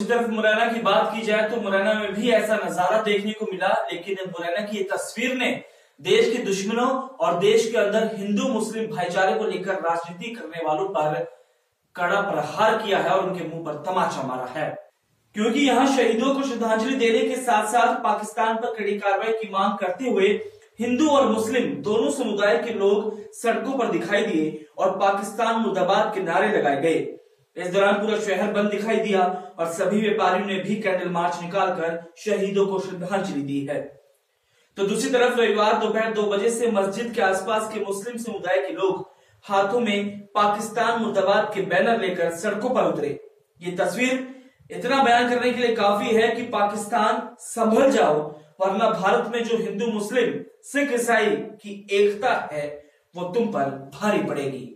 तरफ मुरैना की बात की जाए तो मुरैना में भी ऐसा नजारा देखने को मिला, लेकिन मुरैना की ये तस्वीर ने देश के दुश्मनों और देश के अंदर हिंदू मुस्लिम भाईचारे को लेकर राजनीति करने वालों पर कड़ा प्रहार किया है और उनके मुंह पर तमाचा मारा है। क्योंकि यहाँ शहीदों को श्रद्धांजलि देने के साथ साथ पाकिस्तान पर कड़ी कार्रवाई की मांग करते हुए हिंदू और मुस्लिम दोनों समुदाय के लोग सड़कों पर दिखाई दिए और पाकिस्तान मुर्दाबाद के नारे लगाए गए। इस दौरान पूरा शहर बंद दिखाई दिया और सभी व्यापारियों ने भी कैंडल मार्च निकालकर शहीदों को श्रद्धांजलि दी है। तो दूसरी तरफ रविवार दोपहर 2 बजे से मस्जिद के आसपास के मुस्लिम समुदाय के लोग हाथों में पाकिस्तान मुर्दाबाद के बैनर लेकर सड़कों पर उतरे। ये तस्वीर इतना बयान करने के लिए काफी है कि पाकिस्तान संभल जाओ, वरना भारत में जो हिंदू मुस्लिम सिख ईसाई की एकता है वो तुम पर भारी पड़ेगी।